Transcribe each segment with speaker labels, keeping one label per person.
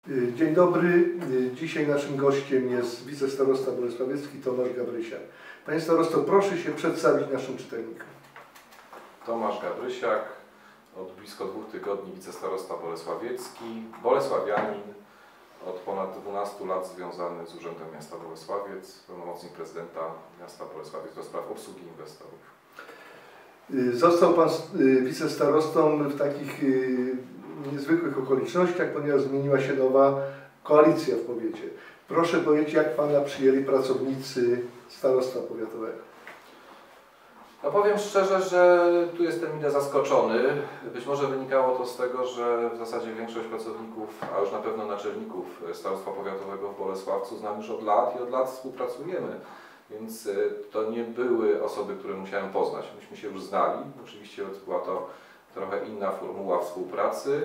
Speaker 1: Dzień dobry. Dzisiaj naszym gościem jest wicestarosta bolesławiecki Tomasz Gabrysiak. Panie starosto, proszę się przedstawić naszym czytelnikom.
Speaker 2: Tomasz Gabrysiak, od blisko 2 tygodni wicestarosta bolesławiecki, bolesławianin, od ponad 12 lat związany z Urzędem Miasta Bolesławiec, pełnomocnik prezydenta miasta Bolesławiec do spraw obsługi inwestorów.
Speaker 1: Został Pan wicestarostą w takich niezwykłych okolicznościach, ponieważ zmieniła się nowa koalicja w powiecie. Proszę powiedzieć, jak Pana przyjęli pracownicy starostwa powiatowego?
Speaker 2: No powiem szczerze, że tu jestem mile zaskoczony. Być może wynikało to z tego, że w zasadzie większość pracowników, a już na pewno naczelników starostwa powiatowego w Bolesławcu znam już od lat i od lat współpracujemy. Więc to nie były osoby, które musiałem poznać. Myśmy się już znali. Oczywiście była to trochę inna formuła współpracy,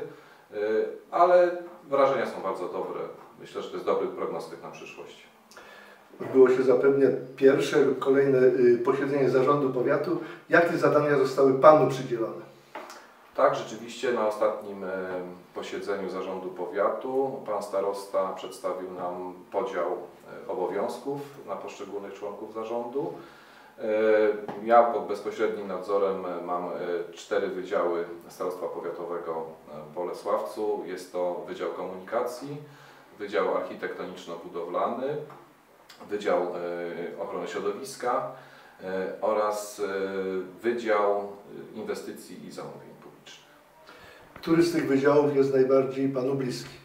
Speaker 2: ale wrażenia są bardzo dobre. Myślę, że to jest dobry prognostyk na przyszłość.
Speaker 1: Odbyło się zapewne pierwsze lub kolejne posiedzenie zarządu powiatu. Jakie zadania zostały Panu przydzielone?
Speaker 2: Tak, rzeczywiście na ostatnim posiedzeniu zarządu powiatu pan starosta przedstawił nam podział obowiązków na poszczególnych członków zarządu. Ja pod bezpośrednim nadzorem mam 4 wydziały starostwa powiatowego w Bolesławcu. Jest to Wydział Komunikacji, Wydział Architektoniczno-Budowlany, Wydział Ochrony Środowiska oraz Wydział Inwestycji i Zamówień Publicznych. Który
Speaker 1: z tych wydziałów jest najbardziej Panu bliski?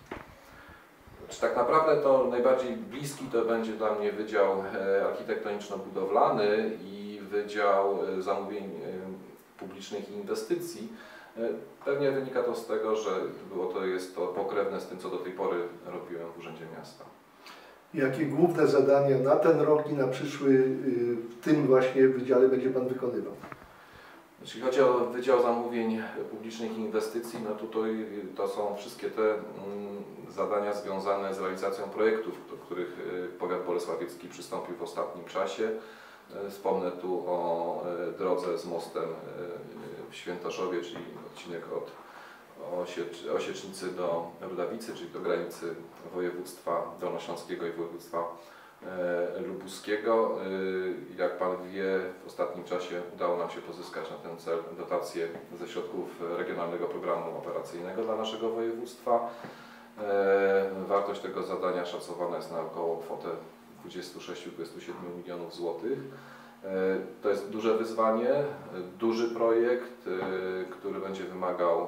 Speaker 2: Tak naprawdę to najbardziej bliski to będzie dla mnie Wydział Architektoniczno-Budowlany i Wydział Zamówień Publicznych i Inwestycji. Pewnie wynika to z tego, że jest to pokrewne z tym, co do tej pory robiłem w Urzędzie Miasta.
Speaker 1: Jakie główne zadania na ten rok i na przyszły w tym właśnie wydziale będzie Pan wykonywał?
Speaker 2: Jeśli chodzi o Wydział Zamówień Publicznych i Inwestycji, no tutaj to są wszystkie te zadania związane z realizacją projektów, do których powiat bolesławiecki przystąpił w ostatnim czasie. Wspomnę tu o drodze z mostem w Świętoszowie, czyli odcinek od Osiecznicy do Rudawicy, czyli do granicy województwa dolnośląskiego i województwa lubuskiego. Jak Pan wie, w ostatnim czasie udało nam się pozyskać na ten cel dotacje ze środków Regionalnego Programu Operacyjnego dla naszego województwa. Wartość tego zadania szacowana jest na około kwotę 26-27 milionów złotych. To jest duże wyzwanie, duży projekt, który będzie wymagał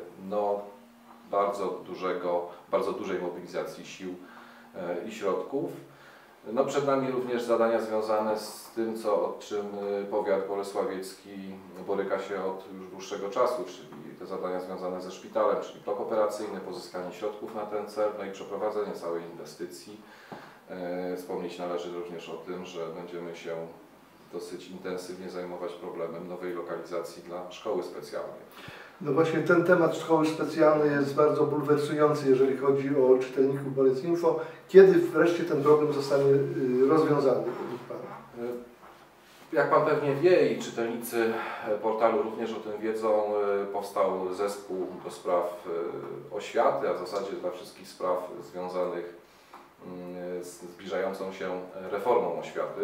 Speaker 2: bardzo dużej mobilizacji sił i środków. Przed nami również zadania związane z tym, od czym powiat bolesławiecki boryka się od już dłuższego czasu, czyli te zadania związane ze szpitalem, czyli blok operacyjny, pozyskanie środków na ten cel, i przeprowadzenie całej inwestycji. Wspomnieć należy również o tym, że będziemy się dosyć intensywnie zajmować problemem nowej lokalizacji dla szkoły specjalnej.
Speaker 1: No właśnie ten temat szkoły specjalnej jest bardzo bulwersujący, jeżeli chodzi o czytelników Bolesinfo. Kiedy wreszcie ten problem zostanie rozwiązany?
Speaker 2: Jak Pan pewnie wie i czytelnicy portalu również o tym wiedzą, powstał zespół do spraw oświaty, a w zasadzie dla wszystkich spraw związanych z zbliżającą się reformą oświaty.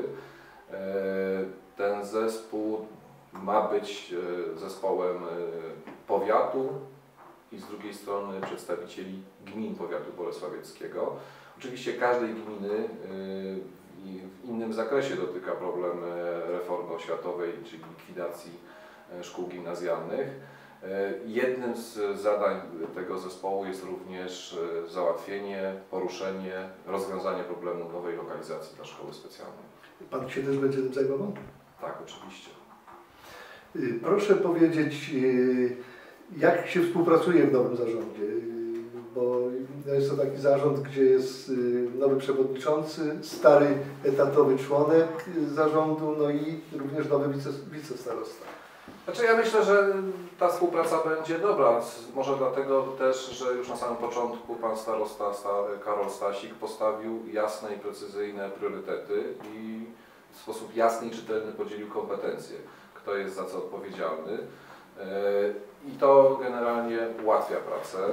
Speaker 2: Ten zespół ma być zespołem powiatu i z drugiej strony przedstawicieli gmin powiatu bolesławieckiego. Oczywiście każdej gminy w innym zakresie dotyka problem reformy oświatowej, czyli likwidacji szkół gimnazjalnych. Jednym z zadań tego zespołu jest również załatwienie, poruszenie, rozwiązanie problemu nowej lokalizacji dla szkoły specjalnej.
Speaker 1: Pan się też będzie tym zajmował?
Speaker 2: Tak, oczywiście.
Speaker 1: Proszę powiedzieć, jak się współpracuje w nowym zarządzie? Bo jest to taki zarząd, gdzie jest nowy przewodniczący, stary etatowy członek zarządu, no i również nowy wicestarosta.
Speaker 2: Znaczy ja myślę, że ta współpraca będzie dobra. Może dlatego też, że już na samym początku pan starosta Karol Stasik postawił jasne i precyzyjne priorytety i w sposób jasny i czytelny podzielił kompetencje, kto jest za co odpowiedzialny. I to generalnie ułatwia pracę.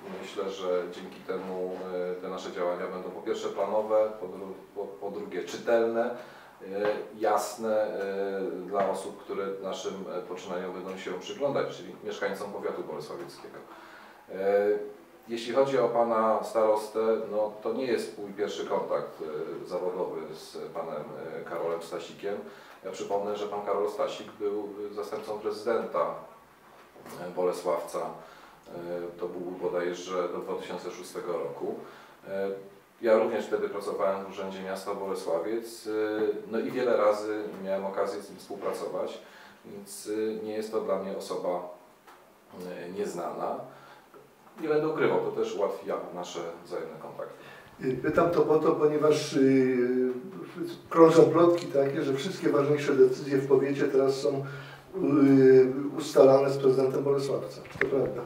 Speaker 2: myślę, że dzięki temu te nasze działania będą po pierwsze planowe, po drugie czytelne, jasne dla osób, które naszym poczynaniom będą się przyglądać, czyli mieszkańcom powiatu bolesławieckiego. Jeśli chodzi o pana starostę, no to nie jest mój pierwszy kontakt zawodowy z panem Karolem Stasikiem. Ja przypomnę, że pan Karol Stasik był zastępcą prezydenta Bolesławca. To był bodajże do 2006 roku. Ja również wtedy pracowałem w Urzędzie Miasta Bolesławiec, no i wiele razy miałem okazję z nim współpracować, więc nie jest to dla mnie osoba nieznana. Nie będę ukrywał, to też ułatwia nasze wzajemne kontakty.
Speaker 1: Pytam to po to, ponieważ krążą plotki takie, że wszystkie ważniejsze decyzje w powiecie teraz są ustalane z prezydentem Bolesławca. To prawda?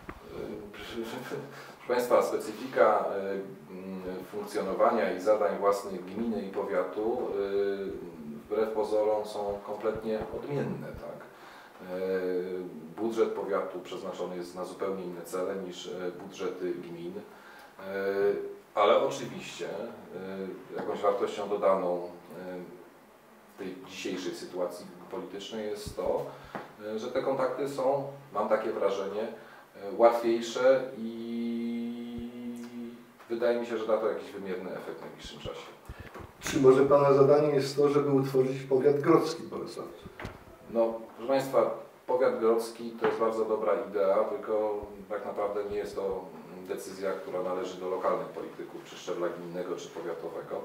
Speaker 2: Proszę Państwa, specyfika funkcjonowania i zadań własnych gminy i powiatu wbrew pozorom są kompletnie odmienne. Tak? Budżet powiatu przeznaczony jest na zupełnie inne cele niż budżety gmin, ale oczywiście jakąś wartością dodaną w tej dzisiejszej sytuacji politycznej jest to, że te kontakty są, mam takie wrażenie, łatwiejsze i wydaje mi się, że da to jakiś wymierny efekt w najbliższym czasie.
Speaker 1: Czy może Pana zadaniem jest to, żeby utworzyć powiat grodzki Bolesławca?
Speaker 2: No, proszę Państwa, powiat grodzki to jest bardzo dobra idea, tylko tak naprawdę nie jest to decyzja, która należy do lokalnych polityków, czy szczebla gminnego, czy powiatowego.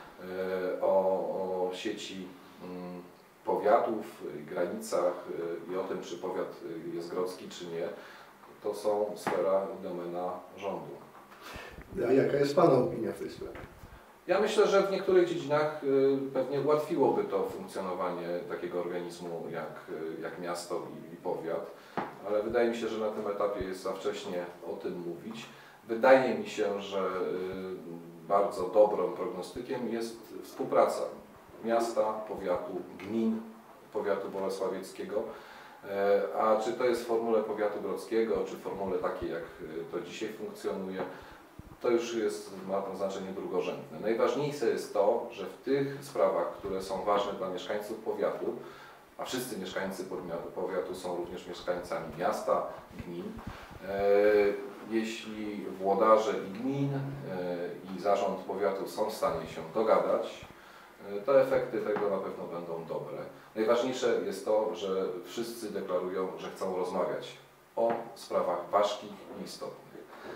Speaker 2: O sieci powiatów, granicach i o tym, czy powiat jest grodzki, czy nie, to są sfera i domena rządu.
Speaker 1: A jaka jest Pana opinia w tej sprawie?
Speaker 2: Ja myślę, że w niektórych dziedzinach pewnie ułatwiłoby to funkcjonowanie takiego organizmu jak miasto i powiat, ale wydaje mi się, że na tym etapie jest za wcześnie o tym mówić. Wydaje mi się, że bardzo dobrym prognostykiem jest współpraca miasta, powiatu, gmin, powiatu bolesławieckiego. A czy to jest w formule powiatu grodzkiego, czy w formule takiej, jak to dzisiaj funkcjonuje, to już ma to znaczenie drugorzędne. Najważniejsze jest to, że w tych sprawach, które są ważne dla mieszkańców powiatu, a wszyscy mieszkańcy powiatu są również mieszkańcami miasta, gmin, jeśli włodarze i gmin i zarząd powiatu są w stanie się dogadać, to efekty tego na pewno będą dobre. Najważniejsze jest to, że wszyscy deklarują, że chcą rozmawiać o sprawach ważkich i istotnych.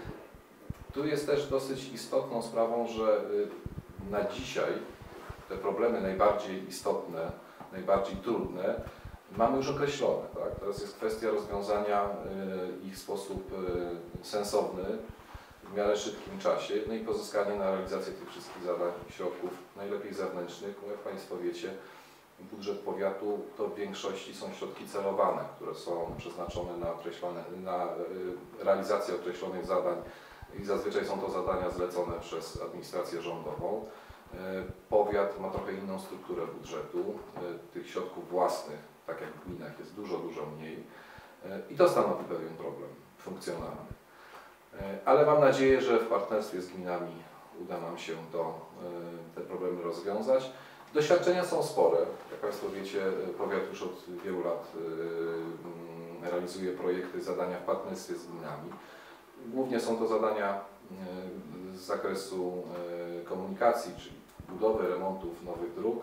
Speaker 2: Tu jest też dosyć istotną sprawą, że na dzisiaj te problemy najbardziej istotne, najbardziej trudne mamy już określone. Tak? Teraz jest kwestia rozwiązania ich w sposób sensowny, w miarę szybkim czasie, no i pozyskanie na realizację tych wszystkich zadań środków, najlepiej zewnętrznych. Bo jak Państwo wiecie, budżet powiatu to w większości są środki celowane, które są przeznaczone na realizację określonych zadań i zazwyczaj są to zadania zlecone przez administrację rządową. Powiat ma trochę inną strukturę budżetu, tych środków własnych, tak jak w gminach, jest dużo mniej i to stanowi pewien problem funkcjonalny. Ale mam nadzieję, że w partnerstwie z gminami uda nam się te problemy rozwiązać. Doświadczenia są spore. Jak Państwo wiecie, powiat już od wielu lat realizuje projekty, zadania w partnerstwie z gminami. Głównie są to zadania z zakresu komunikacji, czyli budowy, remontów nowych dróg,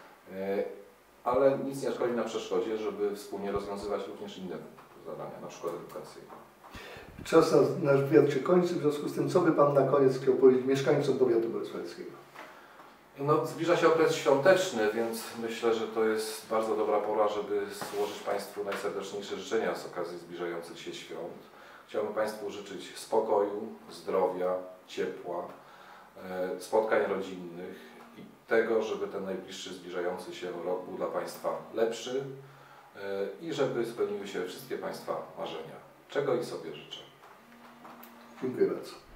Speaker 2: ale nic nie szkodzi na przeszkodzie, żeby wspólnie rozwiązywać również inne zadania, na przykład edukacyjne.
Speaker 1: Czas na nasz wywiad się kończy, w związku z tym, co by Pan na koniec chciał powiedzieć mieszkańcom powiatu bolesławeckiego?
Speaker 2: No, zbliża się okres świąteczny, więc myślę, że to jest bardzo dobra pora, żeby złożyć Państwu najserdeczniejsze życzenia z okazji zbliżających się świąt. Chciałbym Państwu życzyć spokoju, zdrowia, ciepła, spotkań rodzinnych i tego, żeby ten najbliższy zbliżający się rok był dla Państwa lepszy i żeby spełniły się wszystkie Państwa marzenia. Czego i sobie życzę.
Speaker 1: Dziękuję bardzo.